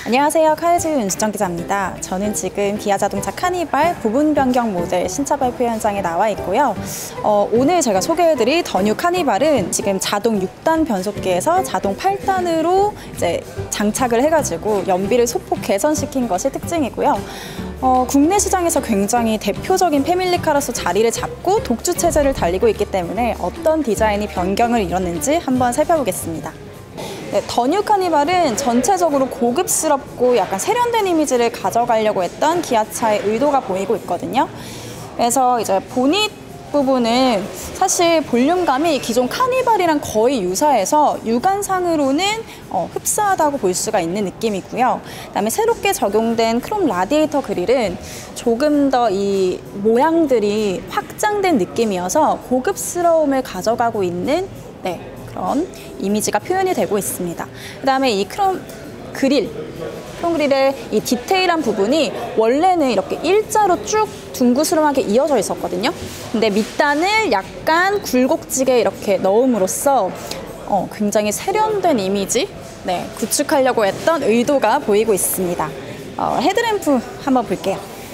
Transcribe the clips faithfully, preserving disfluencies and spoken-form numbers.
안녕하세요. 카이즈 윤수정 기자입니다. 저는 지금 기아 자동차 카니발 부분 변경 모델 신차 발표 현장에 나와 있고요. 어, 오늘 제가 소개해드릴 더 뉴 카니발은 지금 자동 육 단 변속기에서 자동 팔 단으로 이제 장착을 해가지고 연비를 소폭 개선시킨 것이 특징이고요. 어, 국내 시장에서 굉장히 대표적인 패밀리카로서 자리를 잡고 독주 체제를 달리고 있기 때문에 어떤 디자인이 변경을 이뤘는지 한번 살펴보겠습니다. 네, 더 뉴 카니발은 전체적으로 고급스럽고 약간 세련된 이미지를 가져가려고 했던 기아차의 의도가 보이고 있거든요. 그래서 이제 보닛 부분은 사실 볼륨감이 기존 카니발이랑 거의 유사해서 육안상으로는 어, 흡사하다고 볼 수가 있는 느낌이고요. 그다음에 새롭게 적용된 크롬 라디에이터 그릴은 조금 더 이 모양들이 확장된 느낌이어서 고급스러움을 가져가고 있는 네, 그런 이미지가 표현이 되고 있습니다. 그 다음에 이 크롬 그릴, 크롬 그릴의 이 디테일한 부분이 원래는 이렇게 일자로 쭉 둥그스름하게 이어져 있었거든요. 근데 밑단을 약간 굴곡지게 이렇게 넣음으로써 어, 굉장히 세련된 이미지 네, 구축하려고 했던 의도가 보이고 있습니다. 어, 헤드램프 한번 볼게요.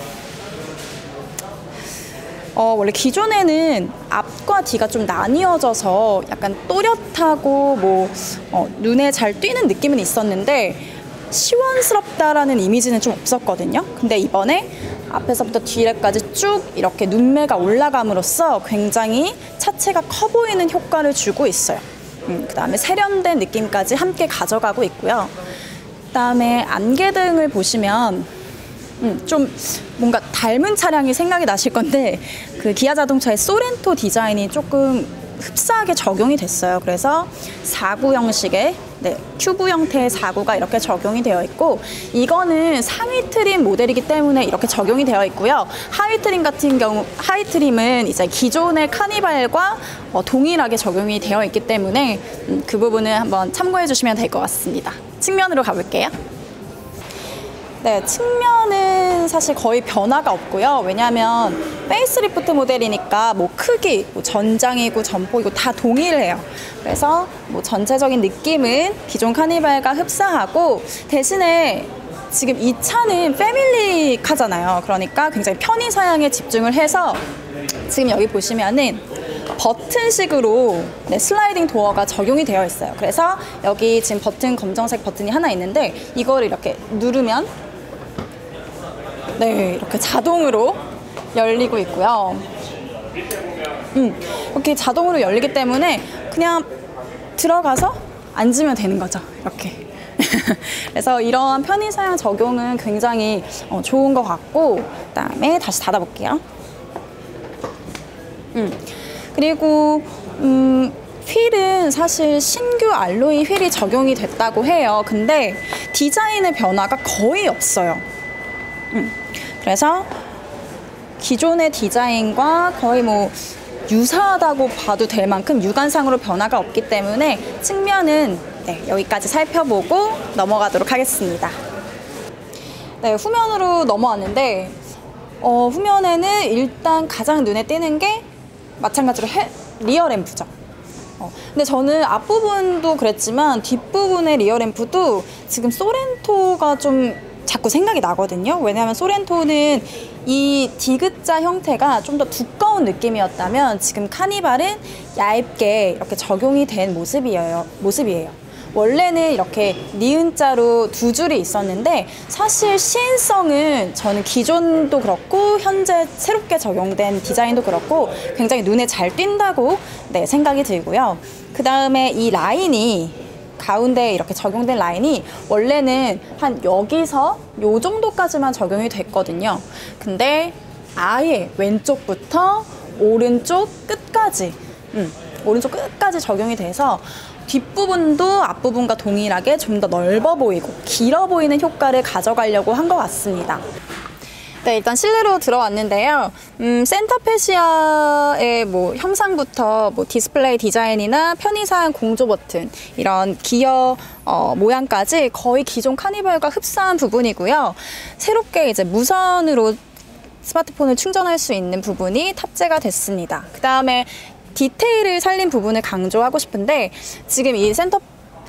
어, 원래 기존에는 앞과 뒤가 좀 나뉘어져서 약간 또렷하고 뭐 어, 눈에 잘 띄는 느낌은 있었는데 시원스럽다라는 이미지는 좀 없었거든요. 근데 이번에 앞에서부터 뒤에까지 쭉 이렇게 눈매가 올라감으로써 굉장히 차체가 커 보이는 효과를 주고 있어요. 음, 그 다음에 세련된 느낌까지 함께 가져가고 있고요. 그 다음에 안개등을 보시면 음, 좀 뭔가 닮은 차량이 생각이 나실 건데 그 기아 자동차의 소렌토 디자인이 조금 흡사하게 적용이 됐어요. 그래서 사구 형식의 네, 큐브 형태의 사구가 이렇게 적용이 되어 있고 이거는 상위 트림 모델이기 때문에 이렇게 적용이 되어 있고요. 하위 트림 같은 경우 하위 트림은 이제 기존의 카니발과 어, 동일하게 적용이 되어 있기 때문에 음, 그 부분을 한번 참고해 주시면 될 것 같습니다. 측면으로 가볼게요. 네, 측면은 사실 거의 변화가 없고요. 왜냐하면 페이스리프트 모델이니까 뭐 크기, 뭐 전장이고 전폭이고 다 동일해요. 그래서 뭐 전체적인 느낌은 기존 카니발과 흡사하고 대신에 지금 이 차는 패밀리카잖아요. 그러니까 굉장히 편의 사양에 집중을 해서 지금 여기 보시면은 버튼식으로 네, 슬라이딩 도어가 적용이 되어 있어요. 그래서 여기 지금 버튼 검정색 버튼이 하나 있는데 이걸 이렇게 누르면 네, 이렇게 자동으로 열리고 있고요. 음, 이렇게 자동으로 열리기 때문에 그냥 들어가서 앉으면 되는 거죠. 이렇게. 그래서 이러한 편의사양 적용은 굉장히 어, 좋은 것 같고 그다음에 다시 닫아볼게요. 음, 그리고 음, 휠은 사실 신규 알로이 휠이 적용이 됐다고 해요. 근데 디자인의 변화가 거의 없어요. 음, 그래서 기존의 디자인과 거의 뭐 유사하다고 봐도 될 만큼 육안상으로 변화가 없기 때문에 측면은 네, 여기까지 살펴보고 넘어가도록 하겠습니다. 네, 후면으로 넘어왔는데 어, 후면에는 일단 가장 눈에 띄는 게 마찬가지로 헤, 리어 램프죠. 어, 근데 저는 앞부분도 그랬지만 뒷부분의 리어 램프도 지금 소렌토가 좀 자꾸 생각이 나거든요. 왜냐하면 소렌토는 이 디귿자 형태가 좀 더 두꺼운 느낌이었다면 지금 카니발은 얇게 이렇게 적용이 된 모습이에요. 모습이에요. 원래는 이렇게 니은자로 두 줄이 있었는데 사실 시인성은 저는 기존도 그렇고 현재 새롭게 적용된 디자인도 그렇고 굉장히 눈에 잘 띈다고 네, 생각이 들고요. 그 다음에 이 라인이 가운데에 이렇게 적용된 라인이 원래는 한 여기서 요 정도까지만 적용이 됐거든요. 근데 아예 왼쪽부터 오른쪽 끝까지 음, 오른쪽 끝까지 적용이 돼서 뒷부분도 앞부분과 동일하게 좀 더 넓어 보이고 길어 보이는 효과를 가져가려고 한 것 같습니다. 네, 일단 실내로 들어왔는데요. 음, 센터페시아의 뭐 형상부터 뭐 디스플레이 디자인이나 편의사양 공조 버튼 이런 기어 어, 모양까지 거의 기존 카니발과 흡사한 부분이고요. 새롭게 이제 무선으로 스마트폰을 충전할 수 있는 부분이 탑재가 됐습니다. 그 다음에 디테일을 살린 부분을 강조하고 싶은데 지금 이 센터 아,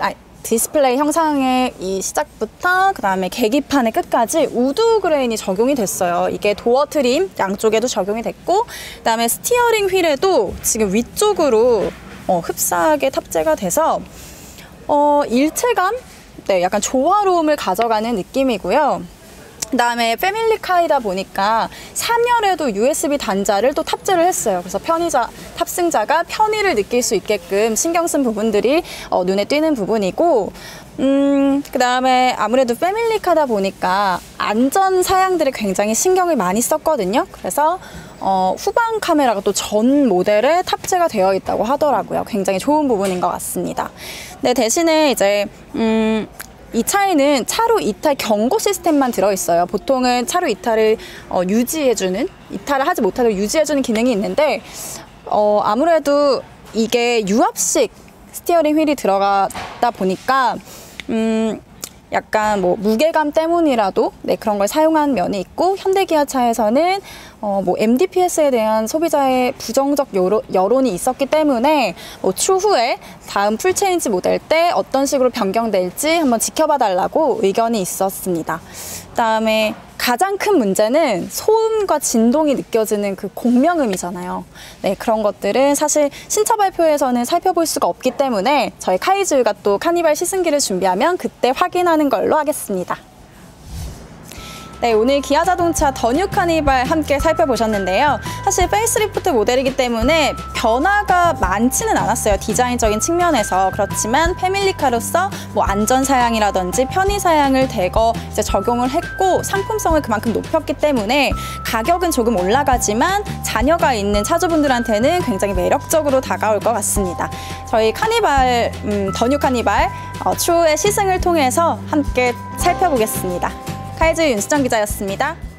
디스플레이 형상의 이 시작부터 그 다음에 계기판의 끝까지 우드 그레인이 적용이 됐어요. 이게 도어 트림 양쪽에도 적용이 됐고 그 다음에 스티어링 휠에도 지금 위쪽으로 어, 흡사하게 탑재가 돼서 어, 일체감? 네, 약간 조화로움을 가져가는 느낌이고요. 그 다음에 패밀리카이다 보니까 삼 열에도 유에스비 단자를 또 탑재를 했어요. 그래서 편의자, 탑승자가 편의를 느낄 수 있게끔 신경 쓴 부분들이 어, 눈에 띄는 부분이고 음, 그 다음에 아무래도 패밀리카다 보니까 안전 사양들을 굉장히 신경을 많이 썼거든요. 그래서 어, 후방 카메라가 또 전 모델에 탑재가 되어 있다고 하더라고요. 굉장히 좋은 부분인 것 같습니다. 네, 대신에 이제 음, 이 차에는 차로 이탈 경고 시스템만 들어있어요. 보통은 차로 이탈을 어, 유지해주는, 이탈을 하지 못하도록 유지해주는 기능이 있는데 어, 아무래도 이게 유압식 스티어링 휠이 들어가다 보니까 음, 약간 뭐 무게감 때문이라도 네, 그런 걸 사용한 면이 있고 현대기아차에서는 어, 뭐 엠디피에스에 대한 소비자의 부정적 여론, 여론이 있었기 때문에 뭐 추후에 다음 풀체인지 모델 때 어떤 식으로 변경될지 한번 지켜봐 달라고 의견이 있었습니다. 그다음에 가장 큰 문제는 소음과 진동이 느껴지는 그 공명음이잖아요. 네, 그런 것들은 사실 신차 발표에서는 살펴볼 수가 없기 때문에 저희 카이즈가 또 카니발 시승기를 준비하면 그때 확인하는 걸로 하겠습니다. 네, 오늘 기아자동차 더 뉴 카니발 함께 살펴보셨는데요. 사실 페이스리프트 모델이기 때문에 변화가 많지는 않았어요. 디자인적인 측면에서. 그렇지만 패밀리카로서 뭐 안전사양이라든지 편의사양을 대거 이제 적용을 했고 상품성을 그만큼 높였기 때문에 가격은 조금 올라가지만 자녀가 있는 차주분들한테는 굉장히 매력적으로 다가올 것 같습니다. 저희 카니발, 음, 더 뉴 카니발 어, 추후에 시승을 통해서 함께 살펴보겠습니다. 카이즈 윤수정 기자였습니다.